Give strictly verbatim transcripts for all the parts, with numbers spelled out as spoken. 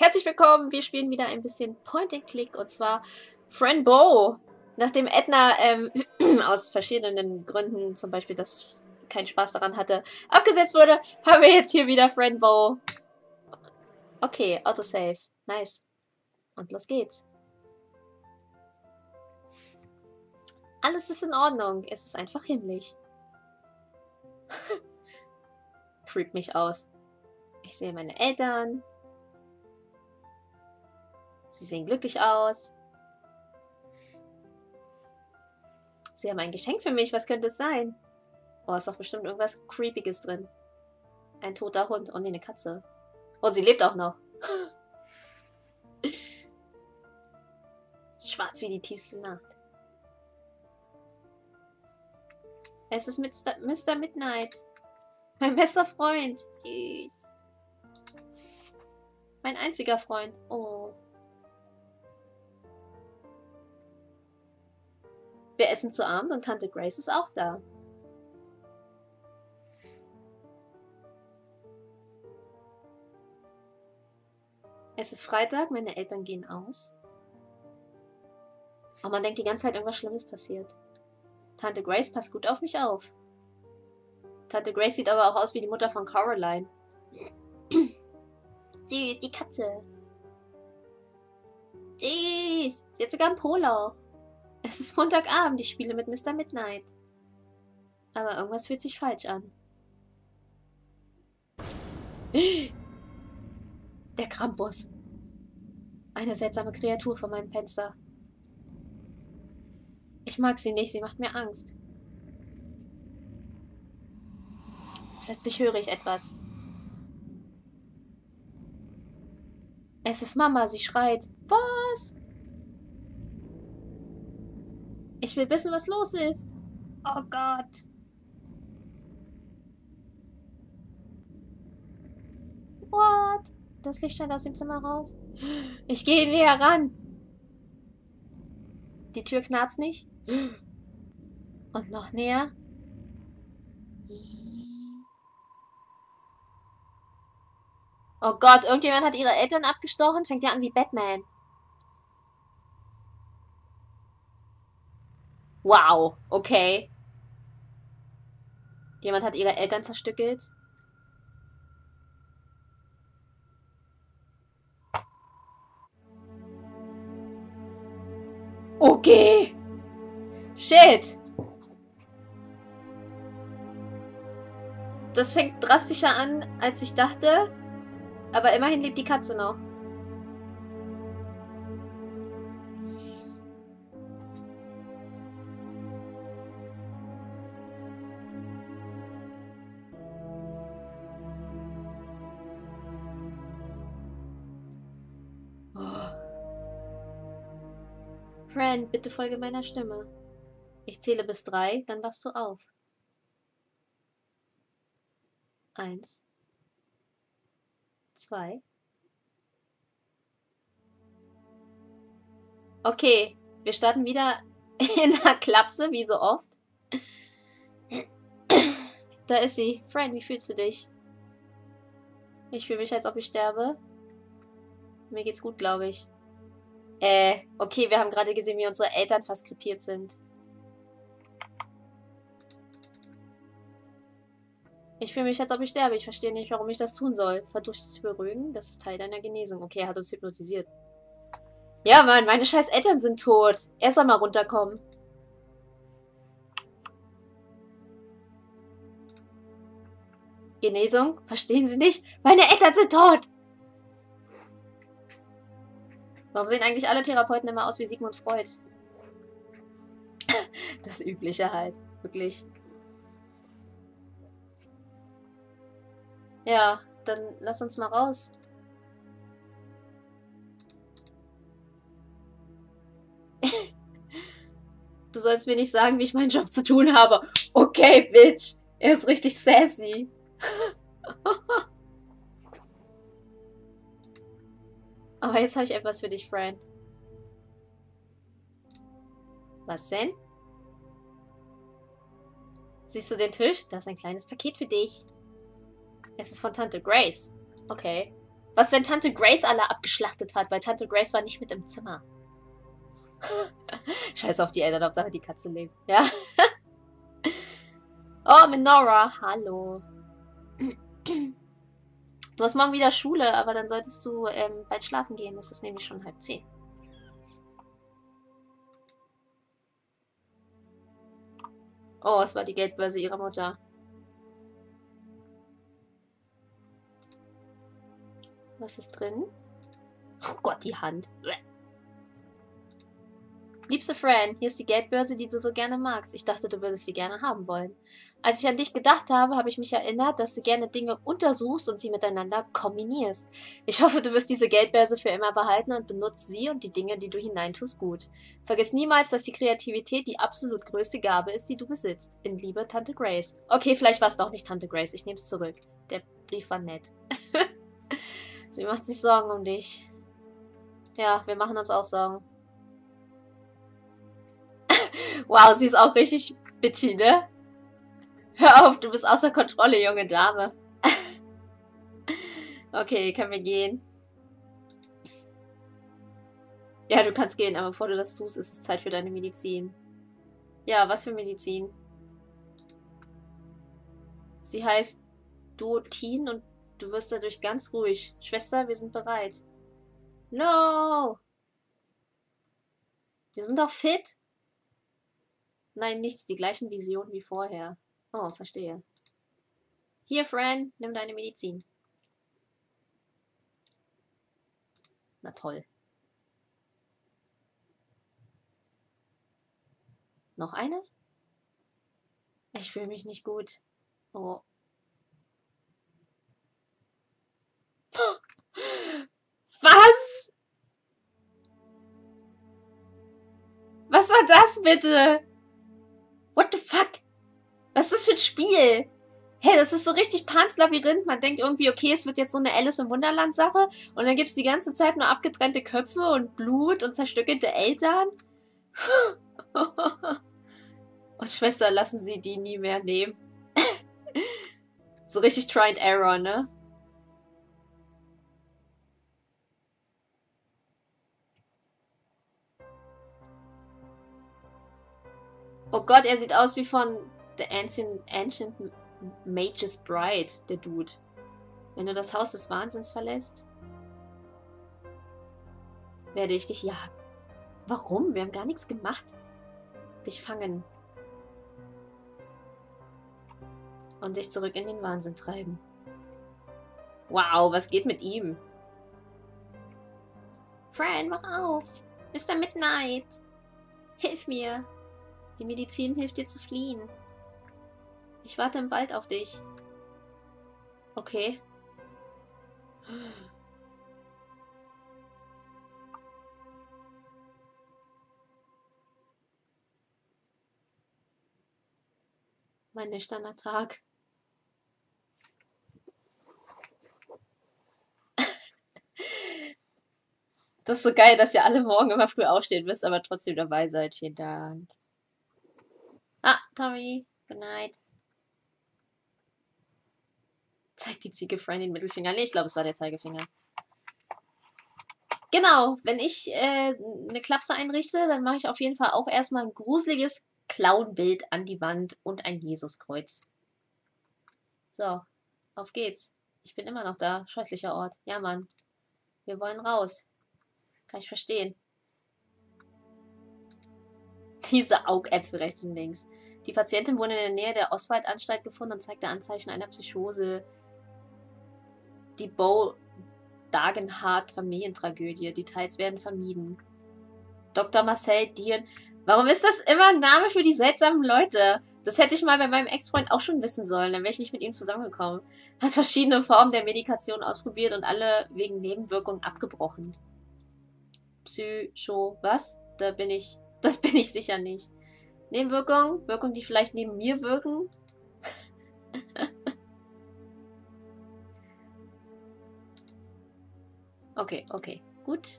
Herzlich willkommen, wir spielen wieder ein bisschen Point-and-Click und zwar Fran Bow. Nachdem Edna ähm, aus verschiedenen Gründen, zum Beispiel, dass ich keinen Spaß daran hatte, abgesetzt wurde, haben wir jetzt hier wieder Fran Bow. Okay, Autosave. Nice. Und los geht's. Alles ist in Ordnung, es ist einfach himmlisch. Creep mich aus. Ich sehe meine Eltern. Sie sehen glücklich aus. Sie haben ein Geschenk für mich. Was könnte es sein? Oh, ist doch bestimmt irgendwas Creepiges drin. Ein toter Hund. Oh, nee, eine Katze. Oh, sie lebt auch noch. Schwarz wie die tiefste Nacht. Es ist Mister Mister Midnight. Mein bester Freund. Süß. Mein einziger Freund. Oh. Wir essen zu Abend und Tante Grace ist auch da. Es ist Freitag, meine Eltern gehen aus. Und man denkt die ganze Zeit, irgendwas Schlimmes passiert. Tante Grace passt gut auf mich auf. Tante Grace sieht aber auch aus wie die Mutter von Caroline. Süß, die Katze. Süß, sie hat sogar einen Polo. Es ist Montagabend, ich spiele mit Mister Midnight. Aber irgendwas fühlt sich falsch an. Der Krampus. Eine seltsame Kreatur vor meinem Fenster. Ich mag sie nicht, sie macht mir Angst. Plötzlich höre ich etwas. Es ist Mama, sie schreit. Was? Ich will wissen, was los ist. Oh Gott. What? Das Licht scheint aus dem Zimmer raus. Ich gehe näher ran. Die Tür knarzt nicht. Und noch näher. Oh Gott, irgendjemand hat ihre Eltern abgestochen. Fängt ja an wie Batman. Wow, okay. Jemand hat ihre Eltern zerstückelt. Okay. Shit. Das fängt drastischer an, als ich dachte. Aber immerhin lebt die Katze noch. Fran, bitte folge meiner Stimme. Ich zähle bis drei, dann wachst du auf. Eins. Zwei. Okay, wir starten wieder in der Klapse, wie so oft. Da ist sie. Fran, wie fühlst du dich? Ich fühle mich, als ob ich sterbe. Mir geht's gut, glaube ich. Äh, okay, wir haben gerade gesehen, wie unsere Eltern fast krepiert sind. Ich fühle mich, als ob ich sterbe. Ich verstehe nicht, warum ich das tun soll. Versuch dich zu beruhigen. Das ist Teil deiner Genesung. Okay, er hat uns hypnotisiert. Ja, Mann, meine scheiß Eltern sind tot. Er soll mal runterkommen. Genesung? Verstehen Sie nicht? Meine Eltern sind tot! Warum sehen eigentlich alle Therapeuten immer aus wie Sigmund Freud? Das Übliche halt. Wirklich. Ja, dann lass uns mal raus. Du sollst mir nicht sagen, wie ich meinen Job zu tun habe. Okay, Bitch. Er ist richtig sassy. Aber jetzt habe ich etwas für dich, Fran. Was denn? Siehst du den Tisch? Da ist ein kleines Paket für dich. Es ist von Tante Grace. Okay. Was, wenn Tante Grace alle abgeschlachtet hat? Weil Tante Grace war nicht mit im Zimmer. Scheiß auf die Eltern, Hauptsache die Katze lebt. Ja. Oh, Minora, hallo. Du hast morgen wieder Schule, aber dann solltest du ähm, bald schlafen gehen. Das ist nämlich schon halb zehn. Oh, es war die Geldbörse ihrer Mutter. Was ist drin? Oh Gott, die Hand. Liebste Fran, hier ist die Geldbörse, die du so gerne magst. Ich dachte, du würdest sie gerne haben wollen. Als ich an dich gedacht habe, habe ich mich erinnert, dass du gerne Dinge untersuchst und sie miteinander kombinierst. Ich hoffe, du wirst diese Geldbörse für immer behalten und benutzt sie und die Dinge, die du hineintust, gut. Vergiss niemals, dass die Kreativität die absolut größte Gabe ist, die du besitzt. In Liebe, Tante Grace. Okay, vielleicht war es doch nicht Tante Grace. Ich nehme es zurück. Der Brief war nett. Sie macht sich Sorgen um dich. Ja, wir machen uns auch Sorgen. Wow, sie ist auch richtig bitchy, ne? Hör auf, du bist außer Kontrolle, junge Dame. Okay, können wir gehen? Ja, du kannst gehen, aber bevor du das tust, ist es Zeit für deine Medizin. Ja, was für Medizin? Sie heißt Duotin und du wirst dadurch ganz ruhig. Schwester, wir sind bereit. No! Wir sind doch fit. Nein, nichts. Die gleichen Visionen wie vorher. Oh, verstehe. Hier, Fran, nimm deine Medizin. Na toll. Noch eine? Ich fühle mich nicht gut. Oh. Was? Was war das bitte? What the fuck? Was ist das für ein Spiel? Hey, das ist so richtig Pans Labyrinth. Man denkt irgendwie, okay, es wird jetzt so eine Alice im Wunderland Sache. Und dann gibt es die ganze Zeit nur abgetrennte Köpfe und Blut und zerstückelte Eltern. Und Schwester, lassen Sie die nie mehr nehmen. So richtig Try and Error, ne? Oh Gott, er sieht aus wie von The Ancient, Ancient Mage's Bride, der Dude. Wenn du das Haus des Wahnsinns verlässt, werde ich dich jagen. Warum? Wir haben gar nichts gemacht. Dich fangen. Und dich zurück in den Wahnsinn treiben. Wow, was geht mit ihm? Fran, mach auf. Mister Midnight. Hilf mir. Die Medizin hilft dir zu fliehen. Ich warte im Wald auf dich. Okay. Mein nüchterner Tag. Das ist so geil, dass ihr alle morgen immer früh aufstehen müsst, aber trotzdem dabei seid. Vielen Dank. Ah, Tommy. Good night. Zeigt die Ziege Fran den Mittelfinger. Nee, ich glaube, es war der Zeigefinger. Genau, wenn ich äh, eine Klapse einrichte, dann mache ich auf jeden Fall auch erstmal ein gruseliges Clownbild an die Wand und ein Jesuskreuz. So, auf geht's. Ich bin immer noch da. Scheußlicher Ort. Ja, Mann. Wir wollen raus. Kann ich verstehen. Diese Augäpfel rechts und links. Die Patientin wurde in der Nähe der Oswald-Anstalt gefunden und zeigte Anzeichen einer Psychose. Die Bo Dagenhardt-Familientragödie. Details werden vermieden. Doktor Marcel Dion. Warum ist das immer ein Name für die seltsamen Leute? Das hätte ich mal bei meinem Ex-Freund auch schon wissen sollen. Dann wäre ich nicht mit ihm zusammengekommen. Hat verschiedene Formen der Medikation ausprobiert und alle wegen Nebenwirkungen abgebrochen. Psycho... Was? Da bin ich... Das bin ich sicher nicht. Nebenwirkungen? Wirkungen, die vielleicht neben mir wirken? Okay, okay. Gut.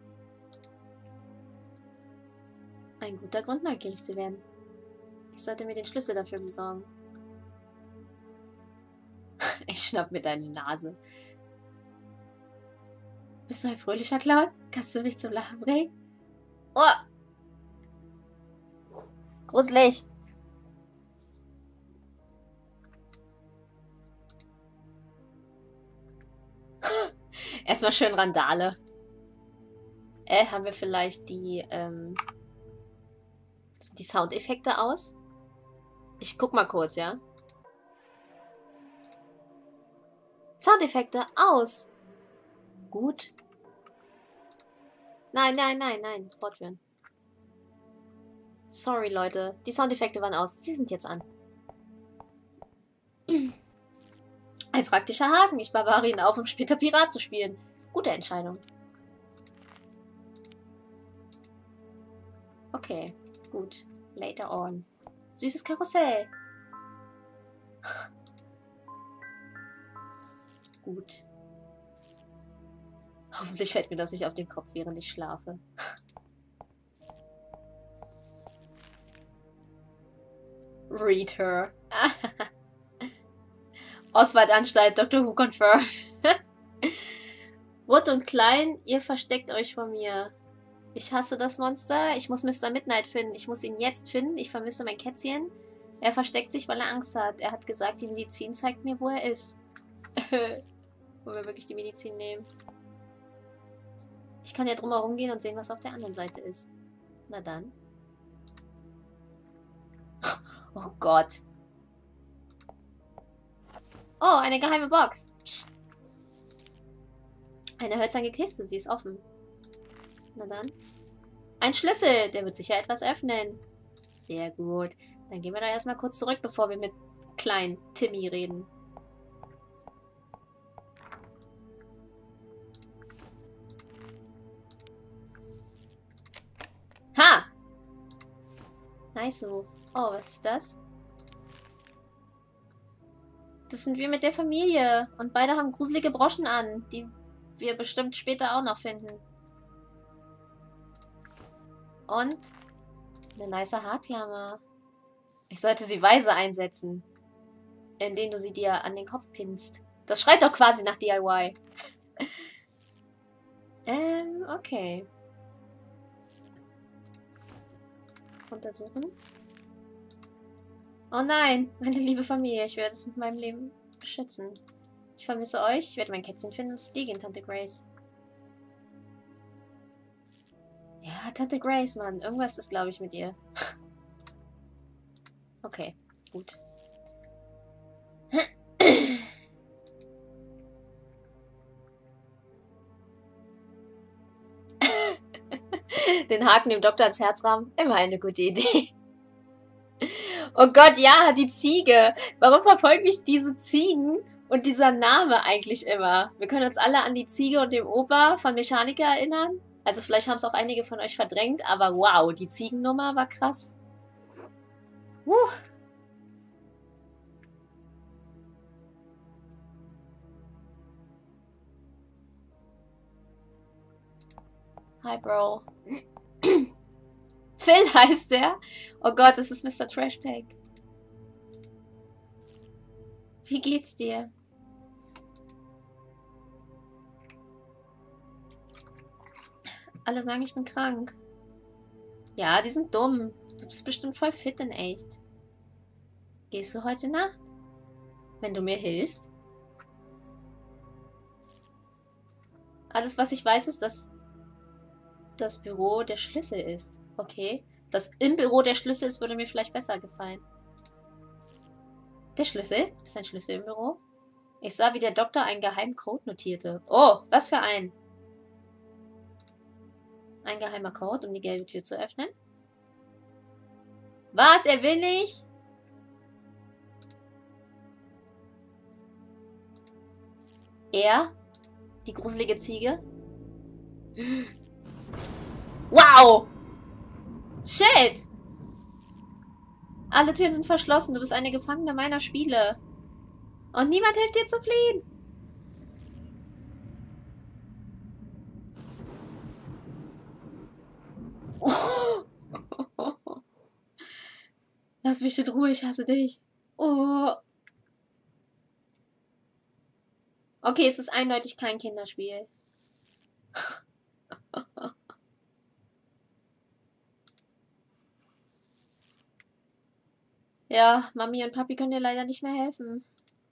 Ein guter Grund, neugierig zu werden. Ich sollte mir den Schlüssel dafür besorgen. Ich schnapp mir deine Nase. Bist du ein fröhlicher Clown? Kannst du mich zum Lachen bringen? Oh! Gruselig. Erstmal schön Randale. Äh, haben wir vielleicht die, ähm... Sind die Soundeffekte aus? Ich guck mal kurz, ja? Soundeffekte aus! Gut. Nein, nein, nein, nein. Fortführen. Sorry, Leute. Die Soundeffekte waren aus. Sie sind jetzt an. Ein praktischer Haken. Ich bewahre ihn auf, um später Pirat zu spielen. Gute Entscheidung. Okay, gut. Later on. Süßes Karussell. Gut. Hoffentlich fällt mir das nicht auf den Kopf, während ich schlafe. Read her. Oswald-Anstalt, Doktor Who confirmed. Rot und Klein, ihr versteckt euch vor mir. Ich hasse das Monster. Ich muss Mister Midnight finden. Ich muss ihn jetzt finden. Ich vermisse mein Kätzchen. Er versteckt sich, weil er Angst hat. Er hat gesagt, die Medizin zeigt mir, wo er ist. Wollen wir wirklich die Medizin nehmen? Ich kann ja drum herum gehen und sehen, was auf der anderen Seite ist. Na dann. Oh Gott. Oh, eine geheime Box. Psst. Eine hölzerne Kiste, sie ist offen. Na dann. Ein Schlüssel, der wird sicher etwas öffnen. Sehr gut. Dann gehen wir da erstmal kurz zurück, bevor wir mit kleinen Timmy reden. Ha! Nice so. Oh, was ist das? Das sind wir mit der Familie. Und beide haben gruselige Broschen an, die wir bestimmt später auch noch finden. Und eine nice Haarklammer. Ich sollte sie weise einsetzen, indem du sie dir an den Kopf pinnst. Das schreit doch quasi nach D I Y. ähm, okay. Untersuchen. Oh nein, meine liebe Familie, ich werde es mit meinem Leben beschützen. Ich vermisse euch, ich werde mein Kätzchen finden und es liegt in Tante Grace. Ja, Tante Grace, Mann. Irgendwas ist, glaube ich, mit ihr. Okay, gut. Den Haken dem Doktor ans Herz rammen. Immer eine gute Idee. Oh Gott, ja, die Ziege. Warum verfolgen mich diese Ziegen und dieser Name eigentlich immer? Wir können uns alle an die Ziege und dem Opa von Mechanica erinnern. Also vielleicht haben es auch einige von euch verdrängt, aber wow, die Ziegennummer war krass. Uh. Hi, Bro. Phil heißt der. Oh Gott, das ist Mister Trashpack. Wie geht's dir? Alle sagen, ich bin krank. Ja, die sind dumm. Du bist bestimmt voll fit in echt. Gehst du heute Nacht? Wenn du mir hilfst? Alles, was ich weiß, ist, dass das Büro der Schlüssel ist. Okay. Dass im Büro der Schlüssel ist, würde mir vielleicht besser gefallen. Der Schlüssel? Ist ein Schlüssel im Büro? Ich sah, wie der Doktor einen geheimen Code notierte. Oh, was für ein? Ein geheimer Code, um die gelbe Tür zu öffnen. Was? Er will nicht? Er? Die gruselige Ziege? Wow! Shit! Alle Türen sind verschlossen. Du bist eine Gefangene meiner Spiele. Und niemand hilft dir zu fliehen. Oh. Lass mich in Ruhe, ich hasse dich. Oh. Okay, es ist eindeutig kein Kinderspiel. Ja, Mami und Papi können dir leider nicht mehr helfen.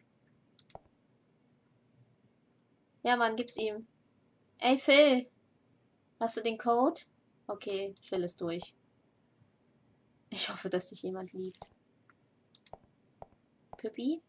Ja, Mann, gib's ihm. Ey, Phil, hast du den Code? Okay, Phil ist durch. Ich hoffe, dass dich jemand liebt. Pippi?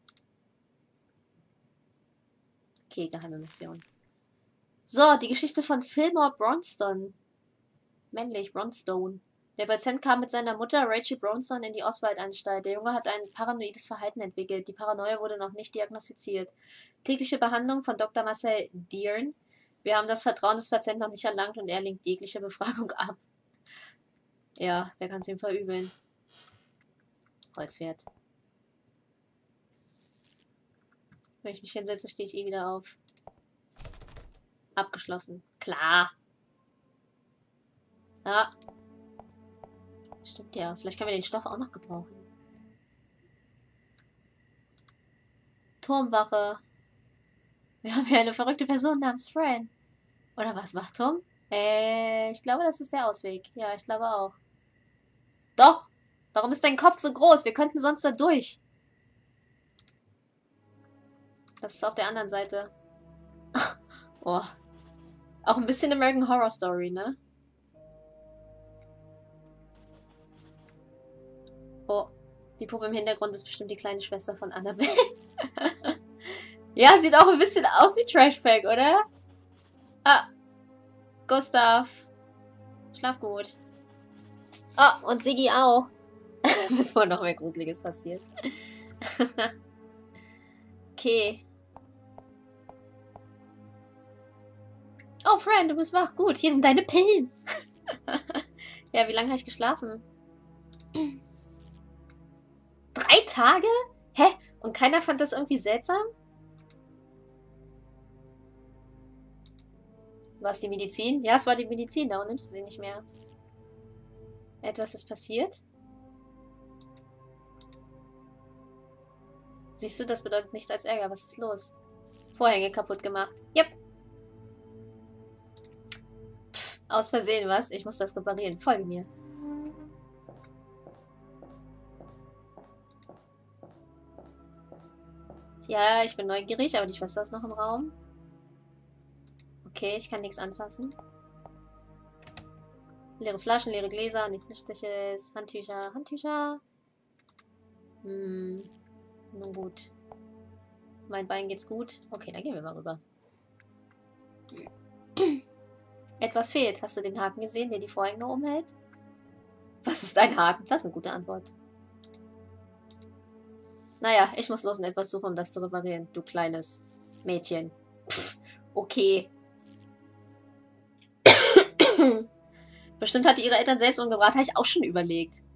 Okay, geheime Mission. So, die Geschichte von Fillmore Bronston. Männlich, Bronstone. Der Patient kam mit seiner Mutter, Rachel Bronson, in die Oswald-Anstalt. Der Junge hat ein paranoides Verhalten entwickelt. Die Paranoia wurde noch nicht diagnostiziert. Tägliche Behandlung von Doktor Marcel Dearn. Wir haben das Vertrauen des Patienten noch nicht erlangt und er lehnt jegliche Befragung ab. Ja, wer kann es ihm verübeln? Holzwert. Wenn ich mich hinsetze, stehe ich eh wieder auf. Abgeschlossen. Klar. Ja. Stimmt ja. Vielleicht können wir den Stoff auch noch gebrauchen. Turmwache. Wir haben hier eine verrückte Person namens Fran. Oder was macht Tom? Äh, ich glaube, das ist der Ausweg. Ja, ich glaube auch. Doch! Warum ist dein Kopf so groß? Wir könnten sonst da durch. Das ist auf der anderen Seite. Oh. Auch ein bisschen American Horror Story, ne? Oh. Die Puppe im Hintergrund ist bestimmt die kleine Schwester von Annabelle. Ja, sieht auch ein bisschen aus wie Trashpack, oder? Ah. Gustav. Schlaf gut. Oh, und Siggi auch. Bevor noch mehr Gruseliges passiert. Okay. Oh, Fran, du bist wach. Gut, hier sind deine Pillen. Ja, wie lange habe ich geschlafen? Drei Tage? Hä? Und keiner fand das irgendwie seltsam? War es die Medizin? Ja, es war die Medizin. Darum nimmst du sie nicht mehr. Etwas ist passiert. Siehst du, das bedeutet nichts als Ärger. Was ist los? Vorhänge kaputt gemacht. Yep. Pff, aus Versehen, was? Ich muss das reparieren. Folge mir. Ja, ich bin neugierig, aber die Schwester ist noch im Raum. Okay, ich kann nichts anfassen. Leere Flaschen, leere Gläser, nichts Nützliches. Handtücher, Handtücher. Hm, nun gut. Mein Bein geht's gut. Okay, dann gehen wir mal rüber. Etwas fehlt. Hast du den Haken gesehen, der die Vorhänge umhält? Was ist ein Haken? Das ist eine gute Antwort. Naja, ich muss los und etwas suchen, um das zu reparieren. Du kleines Mädchen. Pff, okay. Bestimmt hat die ihre Eltern selbst umgebracht. Habe ich auch schon überlegt.